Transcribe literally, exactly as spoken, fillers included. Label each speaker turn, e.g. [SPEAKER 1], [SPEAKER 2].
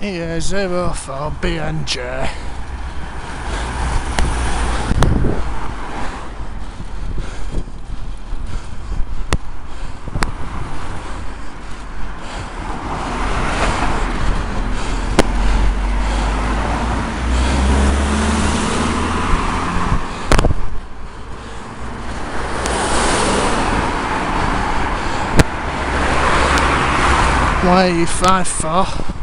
[SPEAKER 1] E A zero four B N J. Y E five four